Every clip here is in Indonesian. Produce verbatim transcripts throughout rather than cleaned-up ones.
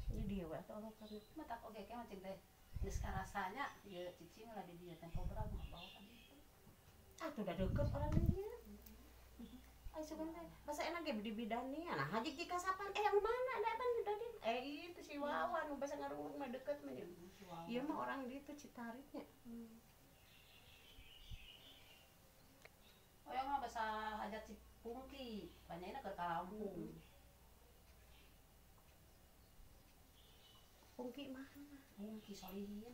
Ini dia wa atau kan. Mata oke kayak macam teh. Geus rasanya ya cicing lah di dia tempo berapa mah bawa kan itu. Ah tuh udah deket orang dia. Ay sugan teh. Masa enak ge di bidani. Nah haji jika sapan eh yang mana ada apa udah di. Eh itu si Wawan bahasa ngarung mah deket mah. Iya mah orang di itu Citaritnya. Oh yang mah bahasa hajat si Pungki, banyaknya ke Lampung. Pungki mana? Pungki Solihin.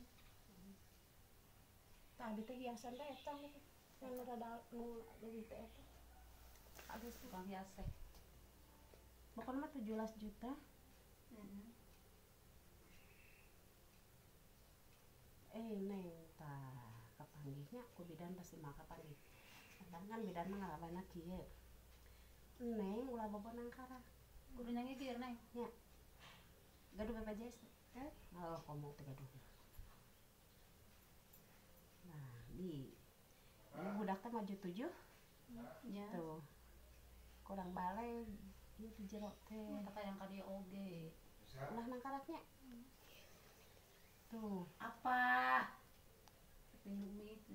Tadi teh hiasan teh eta gitu. Yang rada nu leuwih teh eta. Habis Tukang hias teh. pokoknya mah tujuh belas juta. Heeh. Eh neng tah kapanggihnya ku bidan pasti mah kapanggih. Kan kan bidan mah ngalabana kieu. Neng ulah bobo nangkara. Kudu nyanyi kieu neng. Nya. Gaduh B P J S. Eh, oh komo teh gaduh. Nah, di ini budak teh maju tujuh. Ya. Tuh. Kurang balik ieu teh jero teh. Mata yang ka dieu oge. Ulah nangkaratnya. Tuh. Apa? Minum itu.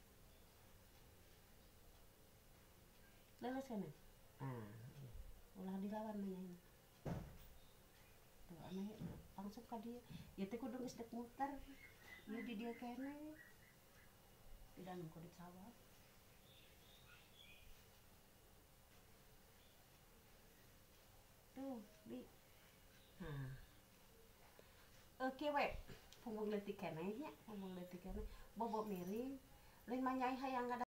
Leles kan? Nah, ulah dilawan nanya. Tuh aneh langsung ka dieu. Ieu teh kudu geus dek muter. Ieu di dieu keneh. Tidak nunggu di sawah. Tuh, di. Nah. Oke we. Punggung leutik keneh nya, punggung leutik keneh. Bobo miring. Lain mah nyai hayang